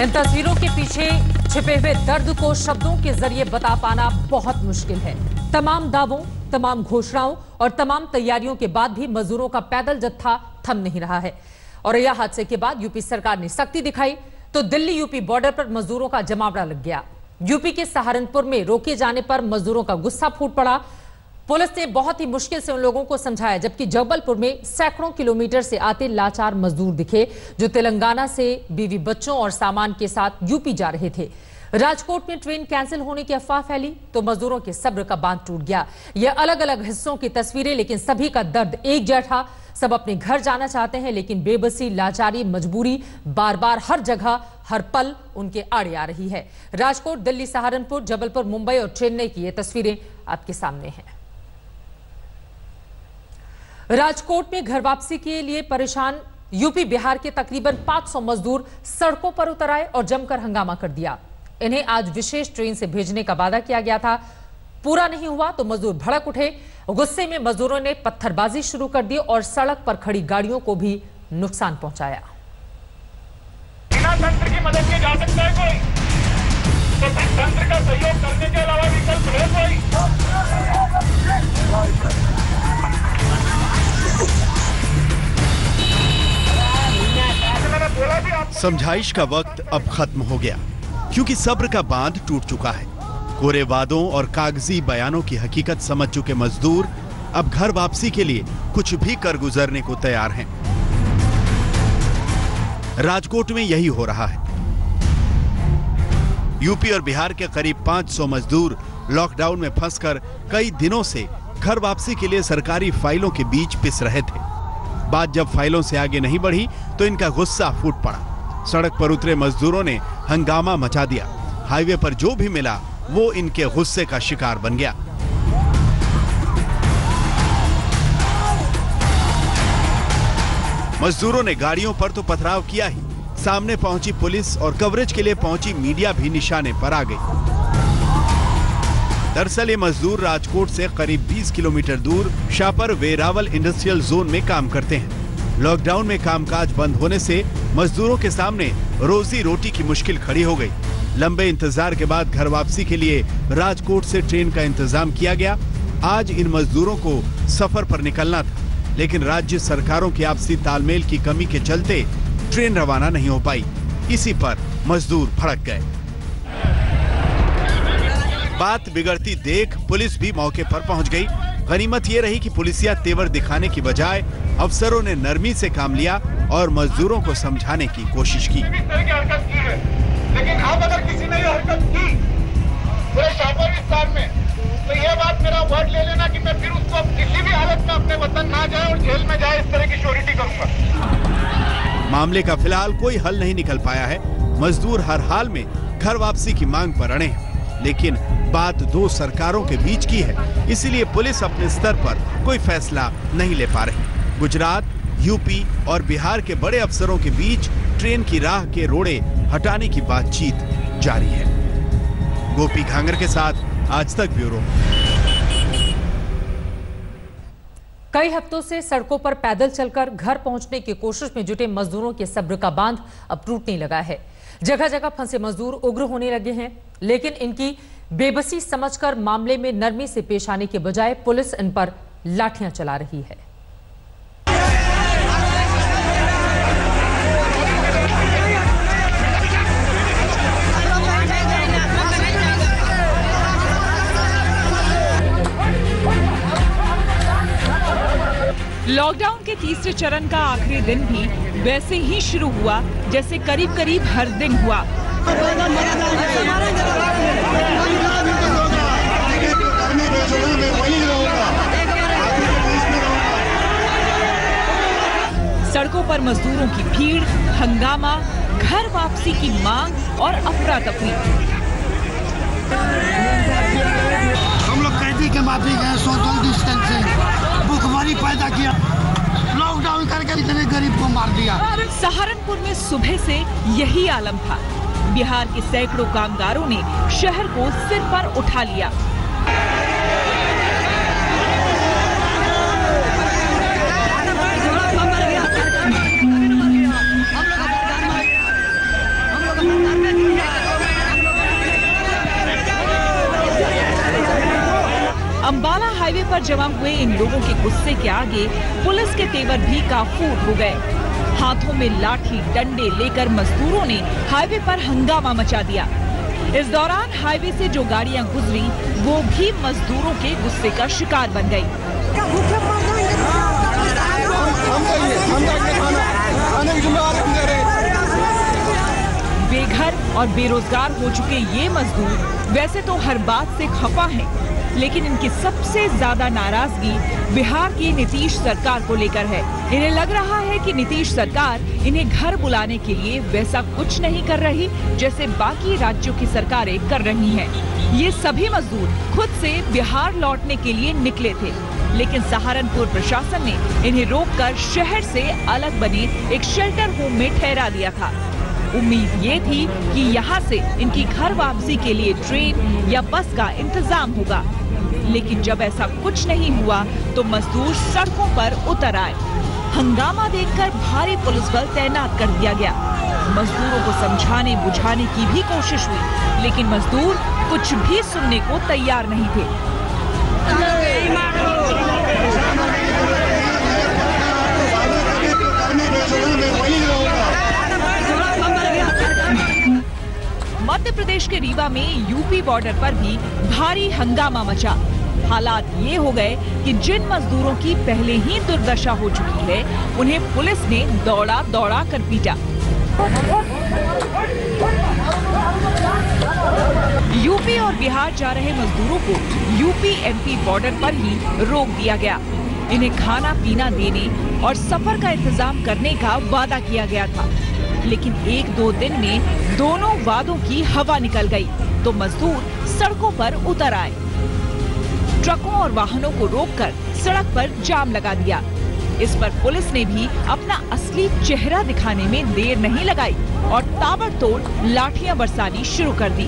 इन तस्वीरों के पीछे छिपे हुए दर्द को शब्दों के जरिए बता पाना बहुत मुश्किल है। तमाम दावों, तमाम घोषणाओं और तमाम तैयारियों के बाद भी मजदूरों का पैदल जत्था थम नहीं रहा है। और यह हादसे के बाद यूपी सरकार ने सख्ती दिखाई तो दिल्ली यूपी बॉर्डर पर मजदूरों का जमावड़ा लग गया। यूपी के सहारनपुर में रोके जाने पर मजदूरों का गुस्सा फूट पड़ा। पुलिस ने बहुत ही मुश्किल से उन लोगों को समझाया, जबकि जबलपुर में सैकड़ों किलोमीटर से आते लाचार मजदूर दिखे जो तेलंगाना से बीवी बच्चों और सामान के साथ यूपी जा रहे थे। राजकोट में ट्रेन कैंसिल होने की अफवाह फैली तो मजदूरों के सब्र का बांध टूट गया। यह अलग अलग हिस्सों की तस्वीरें, लेकिन सभी का दर्द एक जैसा। सब अपने घर जाना चाहते हैं, लेकिन बेबसी, लाचारी, मजबूरी बार बार हर जगह हर पल उनके आड़े आ रही है। राजकोट, दिल्ली, सहारनपुर, जबलपुर, मुंबई और चेन्नई की ये तस्वीरें आपके सामने हैं। राजकोट में घर वापसी के लिए परेशान यूपी बिहार के तकरीबन 500 मजदूर सड़कों पर उतर आए और जमकर हंगामा कर दिया। इन्हें आज विशेष ट्रेन से भेजने का वादा किया गया था, पूरा नहीं हुआ तो मजदूर भड़क उठे। गुस्से में मजदूरों ने पत्थरबाजी शुरू कर दी और सड़क पर खड़ी गाड़ियों को भी नुकसान पहुंचाया। बिना तंत्र की मदद के जा सकता है कोई? तो फिर तंत्र का सहयोग करने के अलावा विकल्प है कोई? समझाइश का वक्त अब खत्म हो गया, क्योंकि सब्र का बांध टूट चुका है। कोरे वादों और कागजी बयानों की हकीकत समझ चुके मजदूर अब घर वापसी के लिए कुछ भी कर गुजरने को तैयार हैं। राजकोट में यही हो रहा है। यूपी और बिहार के करीब 500 मजदूर लॉकडाउन में फंसकर कई दिनों से घर वापसी के लिए सरकारी फाइलों के बीच पिस रहे थे। बात जब फाइलों से आगे नहीं बढ़ी तो इनका गुस्सा फूट पड़ा। सड़क पर उतरे मजदूरों ने हंगामा मचा दिया। हाईवे पर जो भी मिला वो इनके गुस्से का शिकार बन गया। मजदूरों ने गाड़ियों पर तो पथराव किया ही, सामने पहुंची पुलिस और कवरेज के लिए पहुंची मीडिया भी निशाने पर आ गई। दरअसल ये मजदूर राजकोट से करीब 20 किलोमीटर दूर शापर वेरावल इंडस्ट्रियल जोन में काम करते हैं। लॉकडाउन में कामकाज बंद होने से मजदूरों के सामने रोजी रोटी की मुश्किल खड़ी हो गई। लंबे इंतजार के बाद घर वापसी के लिए राजकोट से ट्रेन का इंतजाम किया गया। आज इन मजदूरों को सफर पर निकलना था, लेकिन राज्य सरकारों की आपसी तालमेल की कमी के चलते ट्रेन रवाना नहीं हो पाई। इसी पर मजदूर भड़क गए। बात बिगड़ती देख पुलिस भी मौके पर पहुंच गई। गनीमत ये रही कि पुलिसिया तेवर दिखाने की बजाय अफसरों ने नरमी से काम लिया और मजदूरों को समझाने की कोशिश की। लेकिन अब अगर किसी ने ये हरकत की पूरे शापर विस्तार में, तो ये बात मेरा वर्ड ले लेना कि मैं फिर उसको किसी भी हालत में अपने वतन ना जाए और जेल में जाए, इस तरह की श्योरिटी करूंगा। मामले का फिलहाल कोई हल नहीं निकल पाया है। मजदूर हर हाल में घर वापसी की मांग पर अड़े हैं, लेकिन बात दो सरकारों के बीच की है, इसीलिए पुलिस अपने स्तर पर कोई फैसला नहीं ले पा रही। गुजरात, यूपी और बिहार के बड़े अफसरों के बीच ट्रेन की राह के रोड़े हटाने की बातचीत जारी है। गोपी घांगर के साथ आज तक ब्यूरो। कई हफ्तों से सड़कों पर पैदल चलकर घर पहुंचने की कोशिश में जुटे मजदूरों के सब्र का बांध अब टूटने लगा है। जगह जगह फंसे मजदूर उग्र होने लगे हैं, लेकिन इनकी बेबसी समझकर मामले में नरमी से पेश आने के बजाय पुलिस इन पर लाठियां चला रही है। लॉकडाउन के तीसरे चरण का आखिरी दिन भी वैसे ही शुरू हुआ जैसे करीब करीब हर दिन हुआ। सड़कों पर मजदूरों की भीड़, हंगामा, घर वापसी की मांग और अफरा तफरी। हम लोग कैदी के माफी गए, सोशल डिस्टेंसिंग, भूखमरी पैदा किया, लॉकडाउन करके इतने गरीब को मार दिया। सहारनपुर में सुबह से यही आलम था। बिहार के सैकड़ों कामगारों ने शहर को सिर पर उठा लिया। हाईवे पर जमा हुए इन लोगों के गुस्से के आगे पुलिस के तेवर भी काफूर हो गए। हाथों में लाठी डंडे लेकर मजदूरों ने हाईवे पर हंगामा मचा दिया। इस दौरान हाईवे से जो गाड़ियां गुजरी वो भी मजदूरों के गुस्से का शिकार बन गई। बेघर और बेरोजगार हो चुके ये मजदूर वैसे तो हर बात से खफा हैं, लेकिन इनकी सबसे ज्यादा नाराजगी बिहार की नीतीश सरकार को लेकर है। इन्हें लग रहा है कि नीतीश सरकार इन्हें घर बुलाने के लिए वैसा कुछ नहीं कर रही जैसे बाकी राज्यों की सरकारें कर रही हैं। ये सभी मजदूर खुद से बिहार लौटने के लिए निकले थे, लेकिन सहारनपुर प्रशासन ने इन्हें रोककर शहर से अलग बने एक शेल्टर होम में ठहरा दिया था। उम्मीद ये थी कि यहाँ से इनकी घर वापसी के लिए ट्रेन या बस का इंतजाम होगा, लेकिन जब ऐसा कुछ नहीं हुआ तो मजदूर सड़कों पर उतर आए। हंगामा देखकर भारी पुलिस बल तैनात कर दिया गया। मजदूरों को समझाने बुझाने की भी कोशिश हुई, लेकिन मजदूर कुछ भी सुनने को तैयार नहीं थे। मध्य प्रदेश के रीवा में यूपी बॉर्डर पर भी भारी हंगामा मचा। हालात ये हो गए कि जिन मजदूरों की पहले ही दुर्दशा हो चुकी है उन्हें पुलिस ने दौड़ा दौड़ा कर पीटा। यूपी और बिहार जा रहे मजदूरों को यूपी एमपी बॉर्डर पर ही रोक दिया गया। इन्हें खाना पीना देने और सफर का इंतजाम करने का वादा किया गया था, लेकिन 1-2 दिन में दोनों वादों की हवा निकल गई तो मजदूर सड़कों पर उतर आए। ट्रकों और वाहनों को रोककर सड़क पर जाम लगा दिया। इस पर पुलिस ने भी अपना असली चेहरा दिखाने में देर नहीं लगाई और ताबड़तोड़ लाठियां बरसानी शुरू कर दी।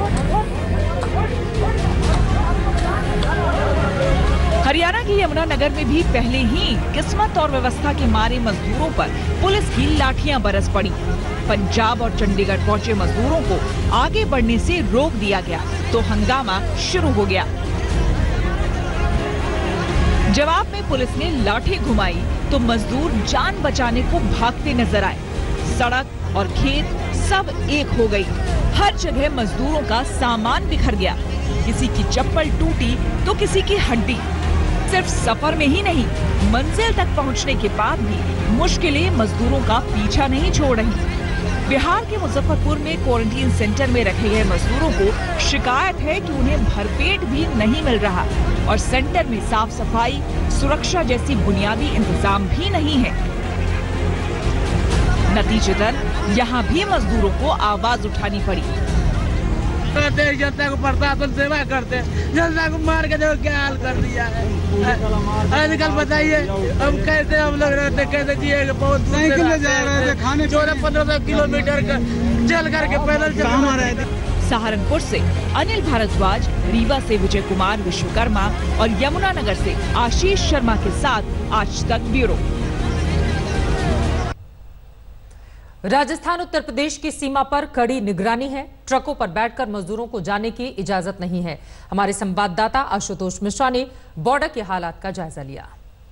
हरियाणा के यमुनानगर में भी पहले ही किस्मत और व्यवस्था के मारे मजदूरों पर पुलिस की लाठियां बरस पड़ी। पंजाब और चंडीगढ़ पहुंचे मजदूरों को आगे बढ़ने से रोक दिया गया तो हंगामा शुरू हो गया। जवाब में पुलिस ने लाठी घुमाई तो मजदूर जान बचाने को भागते नजर आए। सड़क और खेत सब एक हो गई। हर जगह मजदूरों का सामान बिखर गया। किसी की चप्पल टूटी तो किसी की हड्डी। सिर्फ सफर में ही नहीं, मंजिल तक पहुंचने के बाद भी मुश्किलें मजदूरों का पीछा नहीं छोड़ रही। बिहार के मुजफ्फरपुर में क्वारंटीन सेंटर में रखे गए मजदूरों को शिकायत है कि उन्हें भरपेट भी नहीं मिल रहा और सेंटर में साफ सफाई, सुरक्षा जैसी बुनियादी इंतजाम भी नहीं है। नतीजतन यहाँ भी मजदूरों को आवाज उठानी पड़ी। जनता को प्रशासन सेवा करते, जनता को मार के देखो क्या हाल कर दिया है। आजकल बताइए हम कैसे हम लोग रहते, कैसे जिएंगे। बहुत साइकिल ले जा रहे थे, खाने 1400-1500 किलोमीटर चल करके पैदल चल रहे थे। सहारनपुर से अनिल भारद्वाज, रीवा से विजय कुमार विश्वकर्मा और यमुनानगर से आशीष शर्मा के साथ आज तक ब्यूरो। राजस्थान उत्तर प्रदेश की सीमा पर कड़ी निगरानी है। ट्रकों पर बैठकर मजदूरों को जाने की इजाजत नहीं है। हमारे संवाददाता आशुतोष मिश्रा ने बॉर्डर के हालात का जायजा लिया।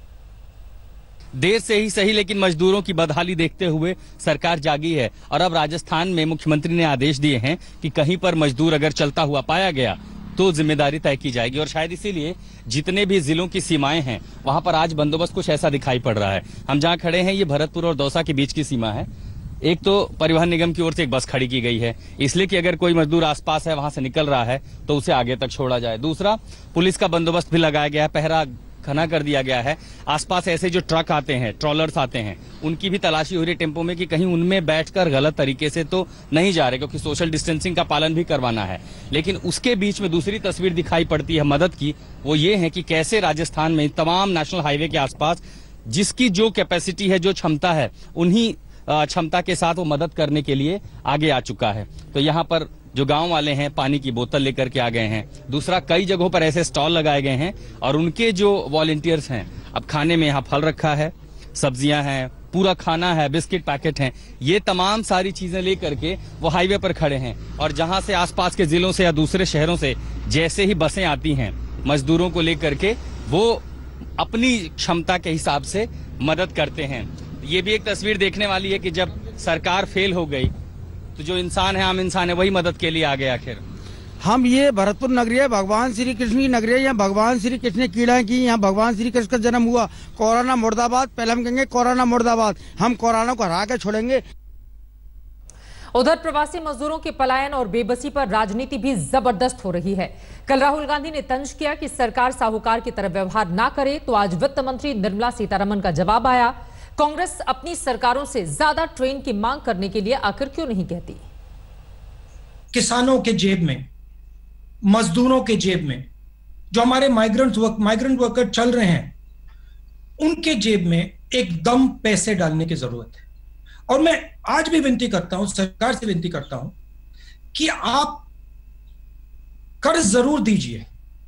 देर से ही सही, लेकिन मजदूरों की बदहाली देखते हुए सरकार जागी है और अब राजस्थान में मुख्यमंत्री ने आदेश दिए हैं कि कहीं पर मजदूर अगर चलता हुआ पाया गया तो जिम्मेदारी तय की जाएगी। और शायद इसीलिए जितने भी जिलों की सीमाएं हैं वहां पर आज बंदोबस्त कुछ ऐसा दिखाई पड़ रहा है। हम जहां खड़े हैं ये भरतपुर और दौसा के बीच की सीमा है। एक तो परिवहन निगम की ओर से एक बस खड़ी की गई है, इसलिए कि अगर कोई मजदूर आसपास है, वहां से निकल रहा है तो उसे आगे तक छोड़ा जाए। दूसरा, पुलिस का बंदोबस्त भी लगाया गया है, पहरा घना कर दिया गया है। आसपास ऐसे जो ट्रक आते हैं, ट्रॉलर्स आते हैं, उनकी भी तलाशी हो रही है टेम्पो में कि कहीं उनमें बैठकर गलत तरीके से तो नहीं जा रहे, क्योंकि सोशल डिस्टेंसिंग का पालन भी करवाना है। लेकिन उसके बीच में दूसरी तस्वीर दिखाई पड़ती है मदद की, वो ये है कि कैसे राजस्थान में तमाम नेशनल हाईवे के आसपास जिसकी जो कैपेसिटी है, जो क्षमता है, उन्हीं क्षमता के साथ वो मदद करने के लिए आगे आ चुका है। तो यहाँ पर जो गांव वाले हैं पानी की बोतल लेकर के आ गए हैं। दूसरा, कई जगहों पर ऐसे स्टॉल लगाए गए हैं और उनके जो वॉलंटियर्स हैं, अब खाने में यहाँ फल रखा है, सब्जियां हैं, पूरा खाना है, बिस्किट पैकेट हैं, ये तमाम सारी चीजें लेकर के वो हाईवे पर खड़े हैं। और जहां से आसपास के जिलों से या दूसरे शहरों से जैसे ही बसें आती हैं मजदूरों को लेकर के, वो अपनी क्षमता के हिसाब से मदद करते हैं। ये भी एक तस्वीर देखने वाली है कि जब सरकार फेल हो गई तो जो इंसान है, आम इंसान है, वही मदद के लिए आ गया। आखिर हम ये भरतपुर नगरी है, भगवान श्री कृष्ण की नगरी है। यहाँ भगवान श्री कृष्ण ने कीड़ा की, यहाँ भगवान श्री कृष्ण का जन्म हुआ। कोरोना मुर्दाबाद, पहले हम कहेंगे कोरोना मुर्दाबाद। हम कोरोना को हरा के छोड़ेंगे। उधर प्रवासी मजदूरों के पलायन और बेबसी पर राजनीति भी जबरदस्त हो रही है। कल राहुल गांधी ने तंज किया कि सरकार साहूकार की तरह व्यवहार ना करे, तो आज वित्त मंत्री निर्मला सीतारमण का जवाब आया। कांग्रेस अपनी सरकारों से ज्यादा ट्रेन की मांग करने के लिए आखिर क्यों नहीं कहती? किसानों के जेब में, मजदूरों के जेब में, जो हमारे माइग्रेंट वर्कर चल रहे हैं, उनके जेब में एकदम पैसे डालने की जरूरत है। और मैं आज भी विनती करता हूं, सरकार से विनती करता हूं कि आप कर्ज जरूर दीजिए,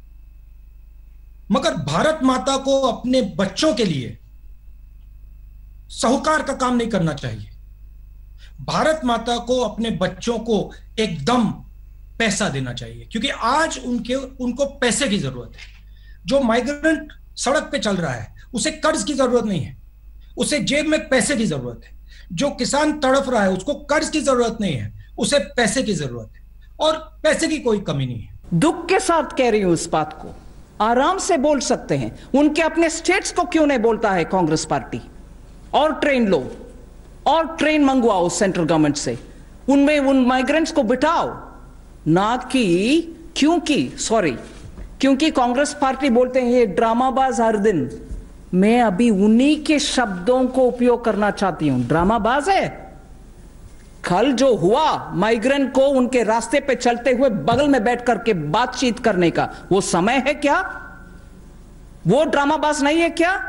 मगर भारत माता को अपने बच्चों के लिए साहूकार का काम नहीं करना चाहिए। भारत माता को अपने बच्चों को एकदम पैसा देना चाहिए, क्योंकि आज उनको पैसे की जरूरत है। जो माइग्रेंट सड़क पे चल रहा है उसे कर्ज की जरूरत नहीं है, उसे जेब में पैसे की जरूरत है। जो किसान तड़फ रहा है उसको कर्ज की जरूरत नहीं है, उसे पैसे की जरूरत है, और पैसे की कोई कमी नहीं है। दुख के साथ कह रही हूं इस बात को, आराम से बोल सकते हैं। उनके अपने स्टेट्स को क्यों नहीं बोलता है कांग्रेस पार्टी? और ट्रेन लो, और ट्रेन मंगवाओ सेंट्रल गवर्नमेंट से, उनमें उन माइग्रेंट्स को बिठाओ ना कि क्योंकि कांग्रेस पार्टी बोलते हैं ये ड्रामाबाज हर दिन। मैं अभी उन्हीं के शब्दों को उपयोग करना चाहती हूं। ड्रामाबाज है। कल जो हुआ माइग्रेंट को उनके रास्ते पे चलते हुए बगल में बैठ करके बातचीत करने का, वो समय है क्या? वो ड्रामाबाज नहीं है क्या?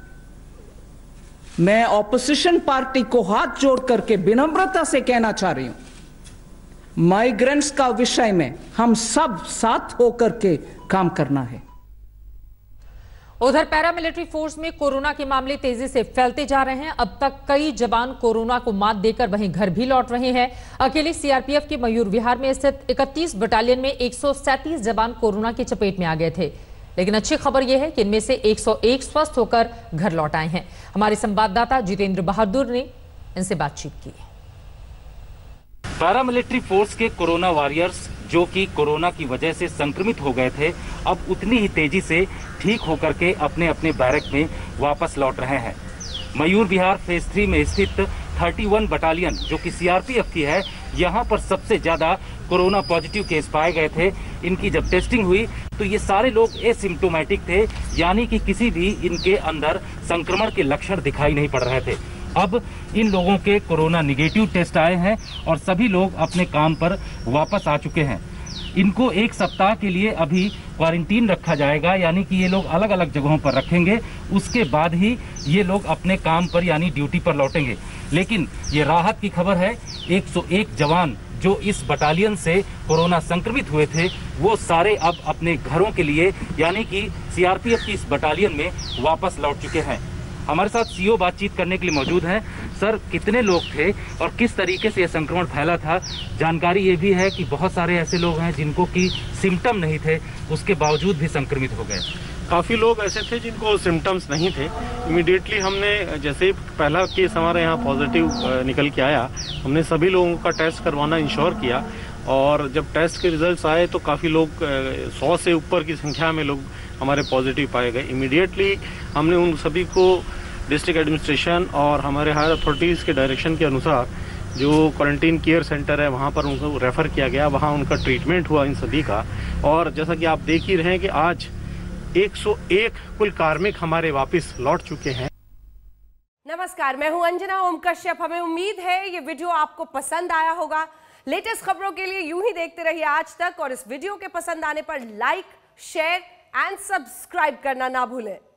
मैं ऑपोजिशन पार्टी को हाथ जोड़ करके विनम्रता से कहना चाह रही हूं, माइग्रेंट्स का विषय में हम सब साथ होकर के काम करना है। उधर पैरामिलिट्री फोर्स में कोरोना के मामले तेजी से फैलते जा रहे हैं। अब तक कई जवान कोरोना को मात देकर वहीं घर भी लौट रहे हैं। अकेले सीआरपीएफ के मयूर विहार में स्थित 31 बटालियन में 137 जवान कोरोना की चपेट में आ गए थे, लेकिन अच्छी खबर यह है कि इनमें से 101 स्वस्थ होकर घर लौट आए हैं। हमारे संवाददाता जितेंद्र बहादुर ने इनसे बातचीत की। पैरामिलिट्री फोर्स के कोरोना वॉरियर्स जो कि कोरोना की वजह से संक्रमित हो गए थे, अब उतनी ही तेजी से ठीक होकर के अपने अपने बैरक में वापस लौट रहे हैं। मयूर विहार फेज 3 में स्थित 31 बटालियन जो कि सीआरपीएफ की है, यहाँ पर सबसे ज्यादा कोरोना पॉजिटिव केस पाए गए थे। इनकी जब टेस्टिंग हुई तो ये सारे लोग एसिम्प्टोमेटिक थे, यानी कि किसी भी इनके अंदर संक्रमण के लक्षण दिखाई नहीं पड़ रहे थे। अब इन लोगों के कोरोना निगेटिव टेस्ट आए हैं और सभी लोग अपने काम पर वापस आ चुके हैं। इनको 1 सप्ताह के लिए अभी क्वारंटीन रखा जाएगा, यानी कि ये लोग अलग अलग जगहों पर रखेंगे। उसके बाद ही ये लोग अपने काम पर यानी ड्यूटी पर लौटेंगे। लेकिन ये राहत की खबर है, 101 जवान जो इस बटालियन से कोरोना संक्रमित हुए थे, वो सारे अब अपने घरों के लिए यानी कि सीआरपीएफ की इस बटालियन में वापस लौट चुके हैं। हमारे साथ सीओ बातचीत करने के लिए मौजूद हैं। सर, कितने लोग थे और किस तरीके से यह संक्रमण फैला था? जानकारी ये भी है कि बहुत सारे ऐसे लोग हैं जिनको कि सिम्टम नहीं थे, उसके बावजूद भी संक्रमित हो गए। काफ़ी लोग ऐसे थे जिनको सिम्टम्स नहीं थे। इमीडिएटली हमने, जैसे ही पहला केस हमारे यहाँ पॉजिटिव निकल के आया, हमने सभी लोगों का टेस्ट करवाना इंश्योर किया। और जब टेस्ट के रिजल्ट्स आए तो काफ़ी लोग, 100 से ऊपर की संख्या में लोग हमारे पॉजिटिव पाए गए। इमीडिएटली हमने उन सभी को डिस्ट्रिक्ट एडमिनिस्ट्रेशन और हमारे हायर अथॉरिटीज़ के डायरेक्शन के अनुसार जो क्वारंटीन केयर सेंटर है वहाँ पर उनको रेफ़र किया गया। वहाँ उनका ट्रीटमेंट हुआ इन सभी का। और जैसा कि आप देख ही रहे हैं कि आज 101 कुल कार्मिक हमारे वापस लौट चुके हैं। नमस्कार, मैं हूं अंजना ओम कश्यप। हमें उम्मीद है ये वीडियो आपको पसंद आया होगा। लेटेस्ट खबरों के लिए यूं ही देखते रहिए आज तक, और इस वीडियो के पसंद आने पर लाइक, शेयर एंड सब्सक्राइब करना ना भूलें।